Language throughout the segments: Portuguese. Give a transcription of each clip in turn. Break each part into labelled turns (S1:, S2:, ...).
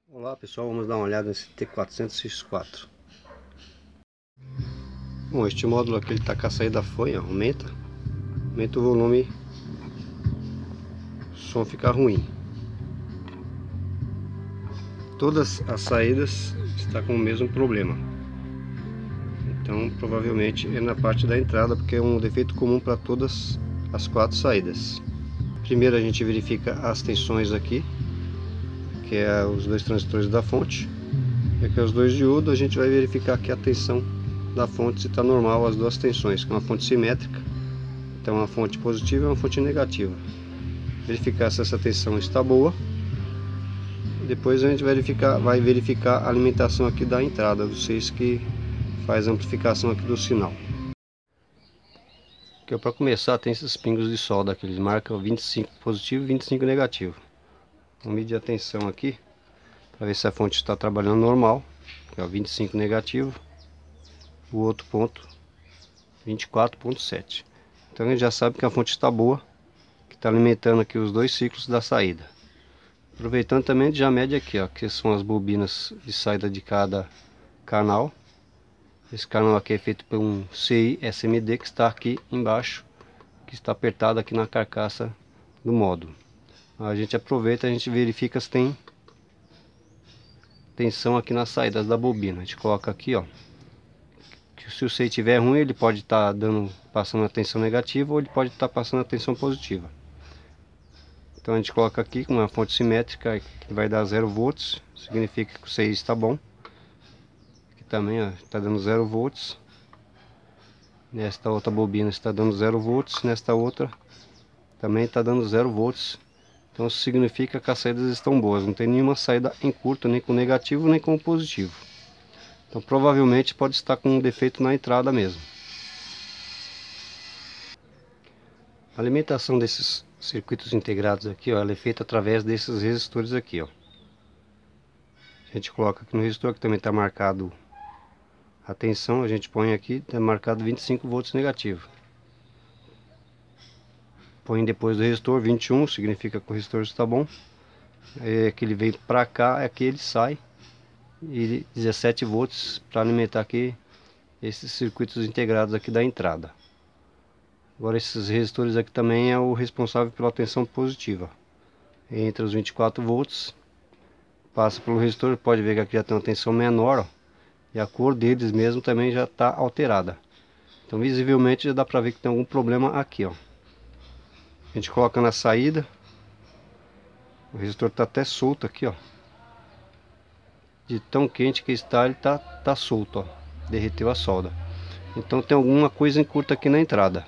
S1: Olá pessoal, vamos dar uma olhada nesse T400X4. Bom, este módulo aqui ele está com a saída fanha, aumenta o volume, o som fica ruim. Todas as saídas estão com o mesmo problema. Então provavelmente é na parte da entrada, porque é um defeito comum para todas as 4 saídas. Primeiro a gente verifica as tensões aqui, que é os 2 transistores da fonte. E aqui os 2 diodos, a gente vai verificar aqui a tensão da fonte, se está normal as 2 tensões, que é uma fonte simétrica. Então uma fonte positiva e uma fonte negativa. Verificar se essa tensão está boa. Depois a gente vai verificar a alimentação aqui da entrada do 6, que faz a amplificação aqui do sinal. Para começar tem esses pingos de solda aqui, eles marcam 25 positivo e 25 negativo. Vamos medir a tensão aqui para ver se a fonte está trabalhando normal, que é o 25 negativo, o outro ponto 24,7. Então a gente já sabe que a fonte está boa, que está alimentando aqui os 2 ciclos da saída. Aproveitando também, a gente já mede aqui, ó, que são as bobinas de saída de cada canal. Esse canal aqui é feito por um CI SMD que está aqui embaixo, que está apertado aqui na carcaça do módulo. A gente aproveita, a gente verifica se tem tensão aqui nas saídas da bobina. A gente coloca aqui, ó, que se o CI estiver ruim, ele pode estar passando a tensão negativa, ou ele pode estar passando a tensão positiva. Então a gente coloca aqui com uma fonte simétrica que vai dar 0 volts, significa que o CI está bom. Aqui também está dando 0 volts. Nesta outra bobina está dando 0 volts, nesta outra também está dando 0 volts. Então isso significa que as saídas estão boas, não tem nenhuma saída em curto, nem com negativo nem com positivo. Então provavelmente pode estar com um defeito na entrada mesmo. A alimentação desses circuitos integrados aqui, ó, ela é feita através desses resistores aqui, ó. A gente coloca aqui no resistor, que também está marcado a tensão, a gente põe aqui, está marcado 25 volts negativo. Põe depois do resistor 21, significa que o resistor está bom. É que ele vem para cá, é que ele sai. E 17 volts para alimentar aqui esses circuitos integrados aqui da entrada. Agora esses resistores aqui também é o responsável pela tensão positiva. Entra os 24 volts, passa pelo resistor, pode ver que aqui já tem uma tensão menor, ó, e a cor deles mesmo também já está alterada. Então visivelmente já dá para ver que tem algum problema aqui, ó. A gente coloca na saída, o resistor está até solto aqui, ó. De tão quente que está, ele tá solto, ó. Derreteu a solda. Então tem alguma coisa em curto aqui na entrada.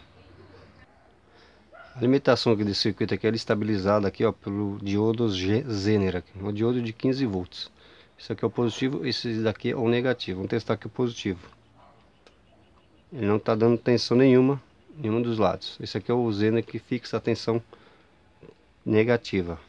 S1: A alimentação aqui desse circuito aqui é estabilizada aqui, ó, pelo diodo Zener aqui, um diodo de 15 volts. Isso aqui é o positivo, esse daqui é o negativo. Vamos testar aqui o positivo. Ele não está dando tensão nenhuma, nenhum dos lados. Esse aqui é o Zener que fixa a tensão negativa.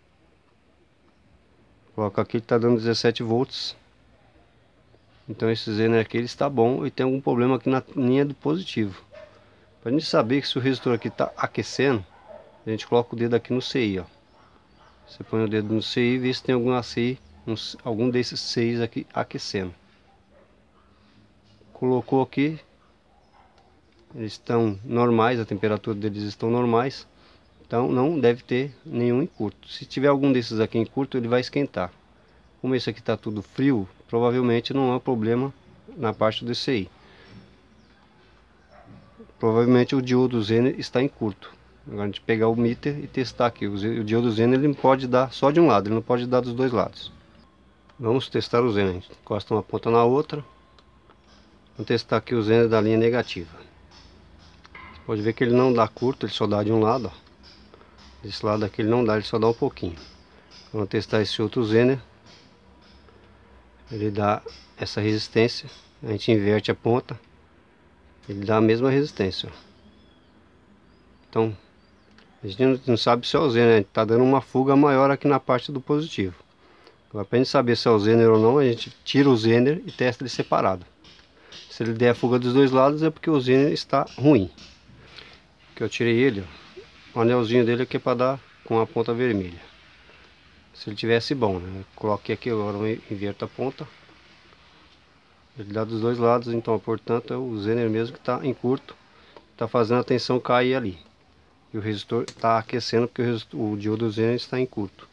S1: Coloca aqui, ele está dando 17 volts. Então esse Zener aqui ele está bom, e tem algum problema aqui na linha do positivo. Para a gente saber que se o resistor aqui está aquecendo, a gente coloca o dedo aqui no CI, ó. Você põe o dedo no CI e vê se tem alguma CI, algum desses CIs aqui aquecendo. Colocou aqui, eles estão normais, a temperatura deles estão normais. Então não deve ter nenhum em curto. Se tiver algum desses aqui em curto, ele vai esquentar. Como esse aqui está tudo frio, provavelmente não há problema na parte do CI. Provavelmente o diodo Zener está em curto. Agora a gente pegar o meter e testar aqui. O diodo Zener ele pode dar só de um lado, ele não pode dar dos dois lados. Vamos testar o Zener. A gente encosta uma ponta na outra. Vamos testar aqui o Zener da linha negativa. Você pode ver que ele não dá curto, ele só dá de um lado, ó. Desse lado aqui ele não dá, ele só dá um pouquinho. Vamos testar esse outro Zener. Ele dá essa resistência. A gente inverte a ponta, ele dá a mesma resistência, ó. Então a gente não sabe se é o Zener, né? Tá dando uma fuga maior aqui na parte do positivo. Agora, para a gente saber se é o Zener ou não, a gente tira o Zener e testa ele separado. Se ele der a fuga dos dois lados, é porque o Zener está ruim. Que eu tirei ele, ó. O anelzinho dele aqui é para dar com a ponta vermelha. se ele tivesse bom, né? Coloquei aqui, agora eu inverto a ponta. Ele dá dos dois lados, então portanto é o Zener mesmo que está em curto, está fazendo a tensão cair ali. E o resistor está aquecendo porque o diodo Zener está em curto.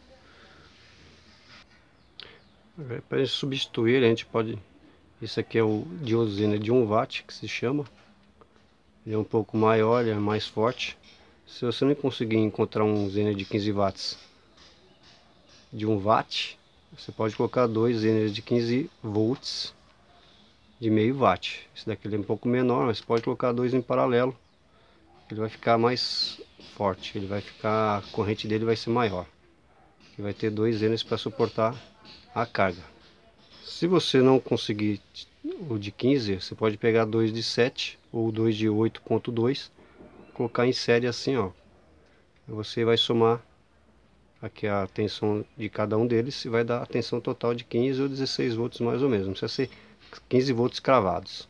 S1: Para substituir, a gente pode... Esse aqui é o diodo Zener de 1 watt, que se chama. Ele é um pouco maior, ele é mais forte. Se você não conseguir encontrar um Zener de 15 watts de 1 watt, você pode colocar dois Zeners de 15 volts de meio watt. Esse daqui ele é um pouco menor, mas pode colocar dois em paralelo. Ele vai ficar mais forte, a corrente dele vai ser maior. E vai ter dois Zeners para suportar a carga. Se você não conseguir o de 15, você pode pegar dois de 7 ou dois de 8.2, colocar em série assim, ó. Você vai somar aqui a tensão de cada um deles e vai dar a tensão total de 15 ou 16 volts mais ou menos. Não precisa ser 15 volts cravados.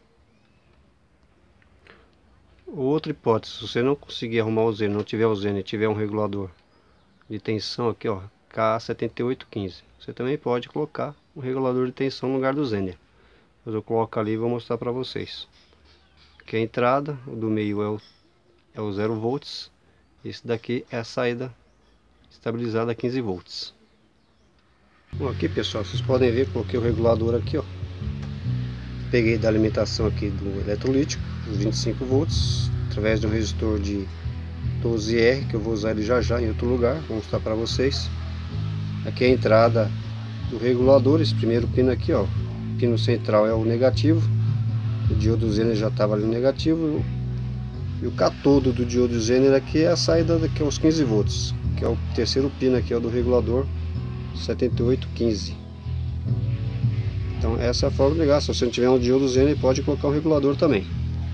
S1: Outra hipótese, se você não conseguir arrumar o Zener, não tiver o Zener, tiver um regulador de tensão aqui, ó, K7815, você também pode colocar um regulador de tensão no lugar do Zener. Mas eu coloco ali e vou mostrar para vocês. Aqui é a entrada, o do meio é o 0 volts, esse daqui é a saída estabilizada a 15 volts. Bom, aqui pessoal, vocês podem ver, coloquei o regulador aqui, ó. Peguei da alimentação aqui do eletrolítico, os 25 volts, através de um resistor de 12R, que eu vou usar ele já já em outro lugar, vou mostrar para vocês. Aqui é a entrada do regulador, esse primeiro pino aqui, ó. O pino central é o negativo, o diodo Zener já estava ali no negativo, e o catodo do diodo Zener aqui é a saída daqui aos 15 volts, que é o terceiro pino aqui, ó, do regulador 7815. Então essa é a forma de ligar. Se você não tiver um diodo Zener, pode colocar um regulador também.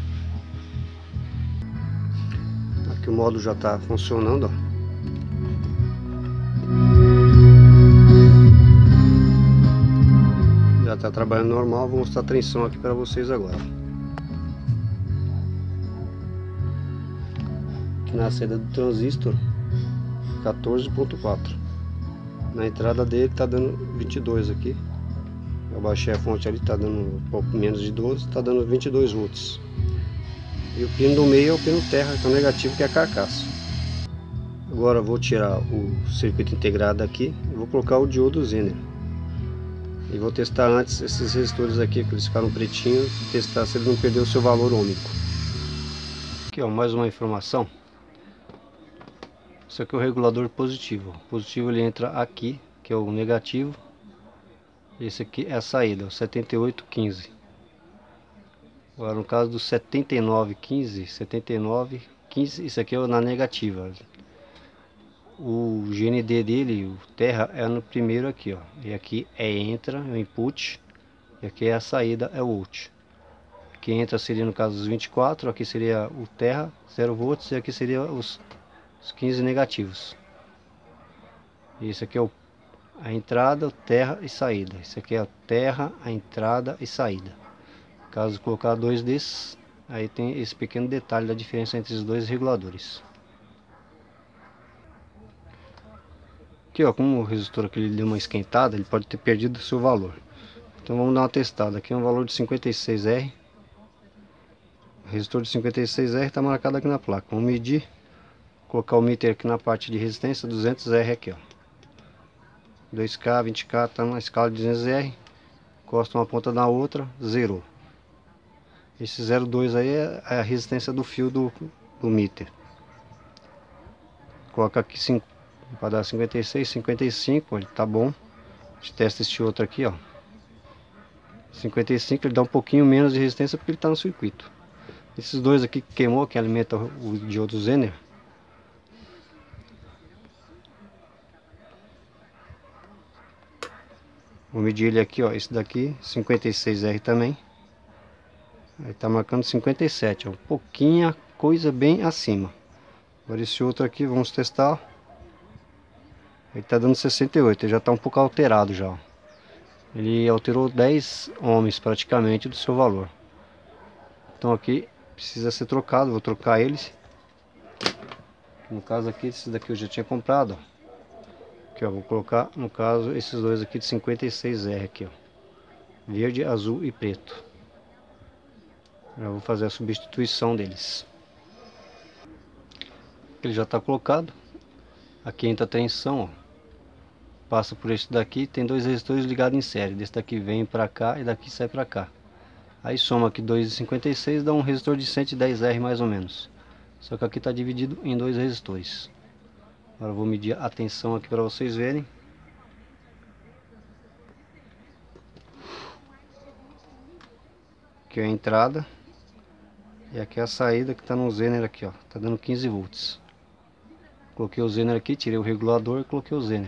S1: Aqui o módulo já está funcionando, ó. Já está trabalhando normal. Vou mostrar a tensão aqui para vocês agora. Aqui na saída do transistor 14.4. Na entrada dele está dando 22 aqui. Eu baixei a fonte ali, está dando um pouco menos de 12, está dando 22 volts. E o pino do meio é o pino terra, que é o negativo, que é a carcaça. Agora eu vou tirar o circuito integrado aqui e vou colocar o diodo Zener. E vou testar antes esses resistores aqui, que eles ficaram pretinhos, testar se ele não perdeu o seu valor ômico. Aqui ó, mais uma informação. Isso aqui é o regulador positivo. O positivo ele entra aqui, que é o negativo. Esse aqui é a saída, o 7815. Agora no caso do 7915, isso aqui é na negativa. O GND dele, o terra, é no primeiro aqui, ó. E aqui é entra, é o input. E aqui é a saída, é o out. Aqui entra seria no caso os 24, aqui seria o terra, 0 volts, e aqui seria os 15 negativos. E isso aqui é a entrada, terra e saída. Isso aqui é a terra, a entrada e saída. Caso colocar dois desses, aí tem esse pequeno detalhe da diferença entre os dois reguladores. Aqui ó, como o resistor aqui ele deu uma esquentada, ele pode ter perdido o seu valor. Então vamos dar uma testada. Aqui é um valor de 56R. O resistor de 56R está marcado aqui na placa. Vamos medir. Colocar o meter aqui na parte de resistência, 200R aqui ó. 2K, 20K, está na escala de 200R. Encosta uma ponta na outra, zerou. Esse 0,2 aí é a resistência do fio do meter. Coloca aqui para dar 56, 55, ele tá bom. A gente testa este outro aqui, ó. 55, ele dá um pouquinho menos de resistência porque ele está no circuito. Esses dois aqui que queimou, que alimenta o diodo Zener. Vou medir ele aqui, ó. Esse daqui, 56R também. Aí tá marcando 57, ó. Um pouquinho, coisa bem acima. Agora esse outro aqui, vamos testar. Ele tá dando 68, ele já tá um pouco alterado já. Ele alterou 10 ohms praticamente do seu valor. Então aqui precisa ser trocado, vou trocar eles. No caso aqui, esse daqui eu já tinha comprado, ó. Aqui, ó, vou colocar, no caso, esses dois aqui de 56R aqui, ó. Verde, azul e preto. Já vou fazer a substituição deles. Ele já está colocado. Aqui entra a tensão, ó. Passa por esse daqui, tem dois resistores ligados em série. Desse daqui vem para cá e daqui sai para cá. Aí soma aqui 2,56, dá um resistor de 110R mais ou menos. Só que aqui está dividido em dois resistores. Agora eu vou medir a tensão aqui para vocês verem. Aqui é a entrada. E aqui é a saída que está no Zener aqui, ó. Tá dando 15 volts. Coloquei o Zener aqui, tirei o regulador e coloquei o Zener.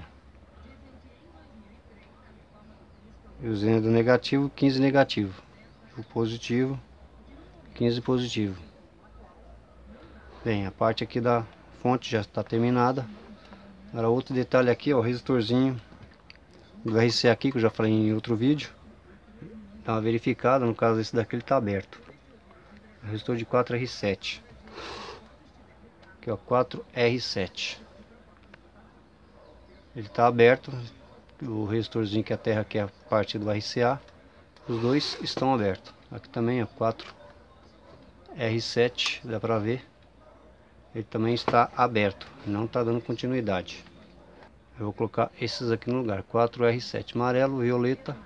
S1: E o Zener do negativo, 15 negativo. O positivo, 15 positivo. Bem, a parte aqui da fonte já está terminada. Agora outro detalhe aqui, ó, o resistorzinho do RCA aqui, que eu já falei em outro vídeo. Dá uma verificada, no caso esse daqui ele está aberto. Resistor de 4R7. Aqui, ó, 4R7. Ele está aberto. O resistorzinho que é a terra, que é a parte do RCA. Os dois estão abertos. Aqui também, ó, 4R7, dá para ver. Ele também está aberto, não está dando continuidade. Eu vou colocar esses aqui no lugar. 4R7, amarelo, violeta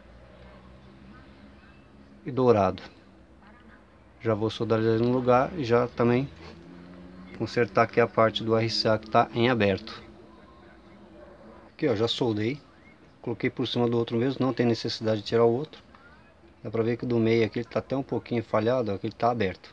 S1: e dourado. Já vou soldar ele no lugar e já também consertar aqui a parte do RCA que está em aberto. Aqui, ó, já soldei. Coloquei por cima do outro mesmo, não tem necessidade de tirar o outro. Dá pra ver que do meio aqui ele está até um pouquinho falhado, ó, que ele está aberto.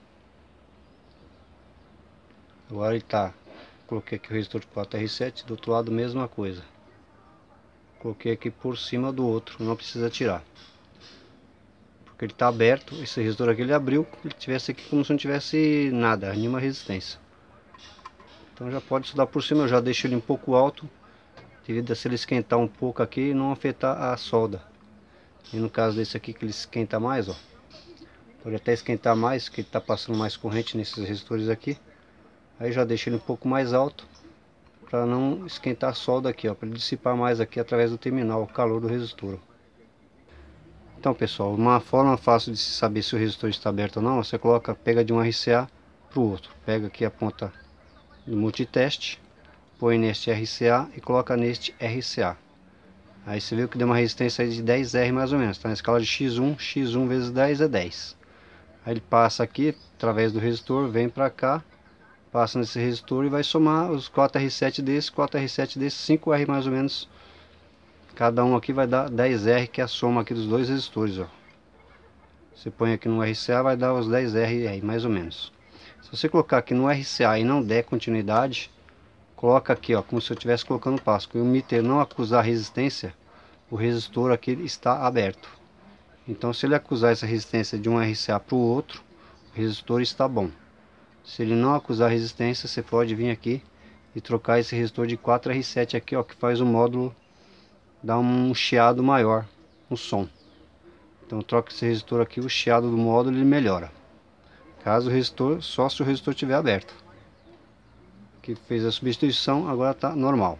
S1: Agora ele está. Coloquei aqui o resistor de 4R7, do outro lado mesma coisa. Coloquei aqui por cima do outro, não precisa tirar. Porque ele está aberto, esse resistor aqui ele abriu, ele tivesse aqui como se não tivesse nada, nenhuma resistência. Então já pode soldar por cima, eu já deixo ele um pouco alto, devido a se ele esquentar um pouco aqui não afetar a solda. E no caso desse aqui que ele esquenta mais, ó, pode até esquentar mais, que ele está passando mais corrente nesses resistores aqui. Aí já deixo ele um pouco mais alto, para não esquentar a solda aqui, ó, para ele dissipar mais aqui através do terminal, o calor do resistor. Então pessoal, uma forma fácil de se saber se o resistor está aberto ou não, você pega de um RCA para o outro. Pega aqui a ponta do multiteste, põe neste RCA e coloca neste RCA. Aí você viu que deu uma resistência aí de 10R mais ou menos, tá na escala de X1, X1 vezes 10 é 10. Aí ele passa aqui, através do resistor, vem para cá, passa nesse resistor e vai somar os 4R7 desse, 4R7 desse, 5R mais ou menos. Cada um aqui vai dar 10R, que é a soma aqui dos dois resistores, ó. Você põe aqui no RCA, vai dar os 10R aí, mais ou menos. Se você colocar aqui no RCA e não der continuidade, coloca aqui, ó, como se eu estivesse colocando passo. E o emitter não acusar resistência, o resistor aqui está aberto. Então se ele acusar essa resistência de um RCA para o outro, o resistor está bom. Se ele não acusar resistência, você pode vir aqui e trocar esse resistor de 4R7 aqui, ó, que faz o módulo dar um chiado maior no som. Então troca esse resistor aqui, o chiado do módulo ele melhora. Caso o resistor, só se o resistor estiver aberto. Aqui fez a substituição, agora está normal.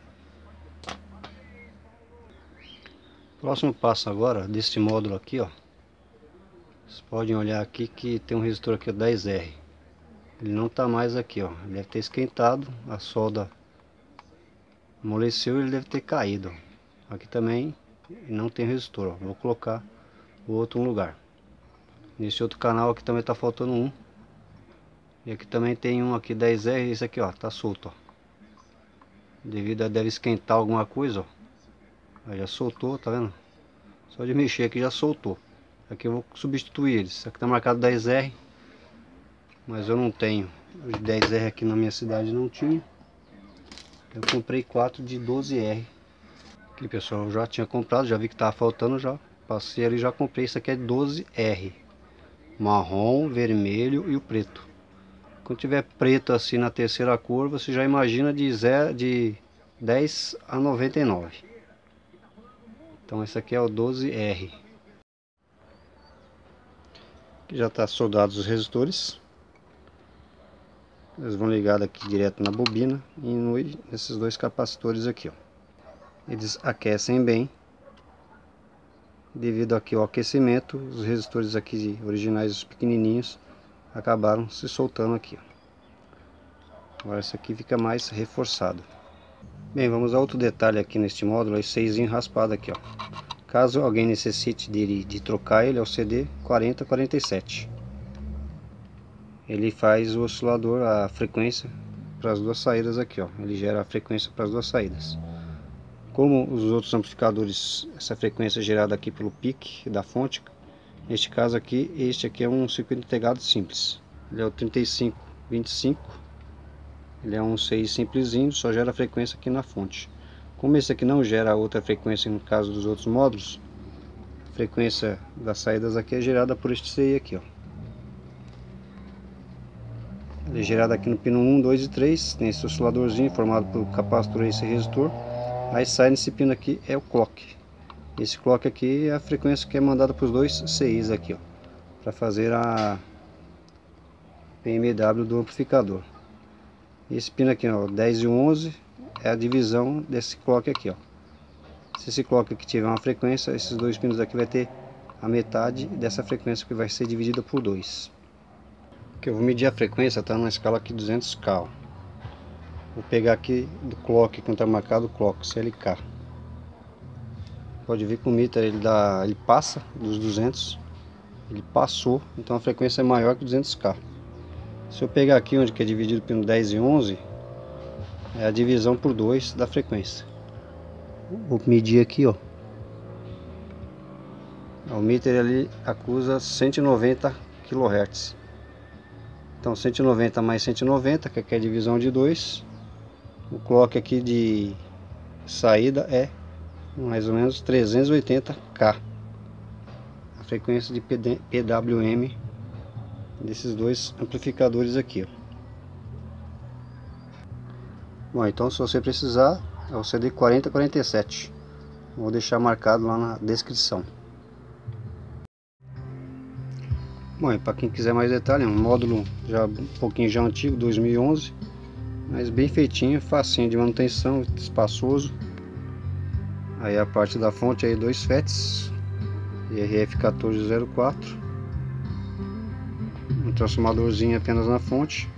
S1: Próximo passo agora desse módulo aqui, ó. Vocês podem olhar aqui que tem um resistor aqui, 10R. Ele não está mais aqui, ó. Ele deve ter esquentado, a solda amoleceu e ele deve ter caído. Aqui também não tem resistor, ó. Vou colocar o outro no lugar. Nesse outro canal aqui também está faltando um. E aqui também tem um aqui 10R, esse aqui, ó, tá solto, ó. Devido a deve esquentar alguma coisa, ó. Aí já soltou, tá vendo? Só de mexer aqui já soltou. Aqui eu vou substituir eles. Aqui tá marcado 10R, mas eu não tenho. Os 10R aqui na minha cidade não tinha. Eu comprei 4 de 12R. Aqui pessoal, eu já tinha comprado, já vi que tava faltando, já passei ali, já comprei. Isso aqui é 12R, marrom, vermelho e o preto. Quando tiver preto assim na terceira cor, você já imagina de 10 a 99. Então esse aqui é o 12R. Aqui já está soldados os resistores. Eles vão ligados aqui direto na bobina e nesses dois capacitores aqui, ó. eles aquecem bem. Devido aqui ao aquecimento, os resistores aqui originais, os pequenininhos, acabaram se soltando aqui. Agora esse aqui fica mais reforçado. Bem, vamos a outro detalhe aqui neste módulo, esse 6zinho raspado aqui, ó. Caso alguém necessite de trocar ele, é o CD 4047. Ele faz o oscilador, a frequência para as duas saídas aqui, ó. Ele gera a frequência para as duas saídas. Como os outros amplificadores, essa frequência é gerada aqui pelo pique da fonte. Neste caso aqui, este aqui é um circuito integrado simples. Ele é o 3525. Ele é um 6 simplesinho, só gera frequência aqui na fonte. Como esse aqui não gera outra frequência no caso dos outros módulos, a frequência das saídas aqui é gerada por este CI aqui, ó. Ele é gerado aqui no pino 1, 2 e 3, tem esse osciladorzinho formado por capacitor e esse resistor. Aí sai nesse pino aqui é o clock. Esse clock aqui é a frequência que é mandada para os dois CIs aqui, ó, para fazer a PMW do amplificador. Esse pino aqui, ó, 10 e 11, é a divisão desse clock aqui, ó. Se esse clock aqui tiver uma frequência, esses dois pinos aqui vai ter a metade dessa frequência, que vai ser dividida por 2. Que eu vou medir a frequência, tá na escala aqui 200K, ó. Vou pegar aqui do clock, quando está marcado o clock, CLK. Pode ver que o meter ele passa dos 200. Ele passou, então a frequência é maior que 200K. Se eu pegar aqui onde que é dividido pelo 10 e 11, é a divisão por 2 da frequência. Vou medir aqui, ó. O meter ali acusa 190 kHz. Então 190 mais 190, que aqui é a divisão de 2. O clock aqui de saída é mais ou menos 380K. A frequência de PWM desses dois amplificadores aqui, ó. Bom, então se você precisar, é o CD 4047. Vou deixar marcado lá na descrição. Bom, e para quem quiser mais detalhe, é um módulo já um pouquinho já antigo, 2011. Mas bem feitinho, facinho de manutenção, espaçoso. Aí a parte da fonte aí, 2 FETs IRF 1404, um transformadorzinho apenas na fonte.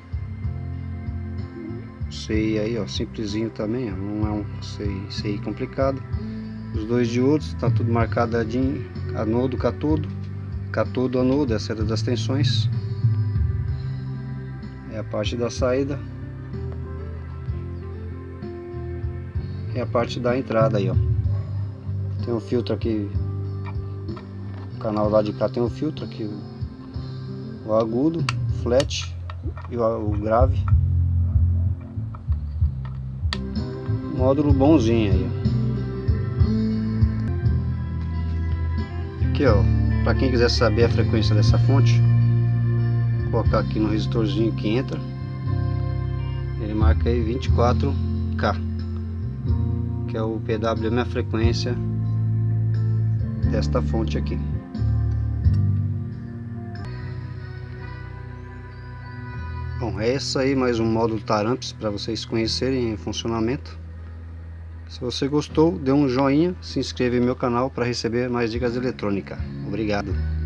S1: CI aí, ó, simplesinho também, ó, não é um CI complicado. Os dois diodos, tá tudo marcadinho, anodo, catodo, catodo, anodo, essa era das tensões. É a parte da saída. É a parte da entrada aí, ó. Tem um filtro aqui, o canal lá de cá tem um filtro aqui, o agudo, flat e o grave. Módulo bonzinho aí, ó. Aqui, ó, para quem quiser saber a frequência dessa fonte, vou colocar aqui no resistorzinho que entra. Ele marca aí 24K. Que é o PWM, a frequência desta fonte aqui. Bom, é isso aí, mais um módulo Taramps para vocês conhecerem em funcionamento. Se você gostou, dê um joinha, se inscreva no meu canal para receber mais dicas de eletrônica. Obrigado.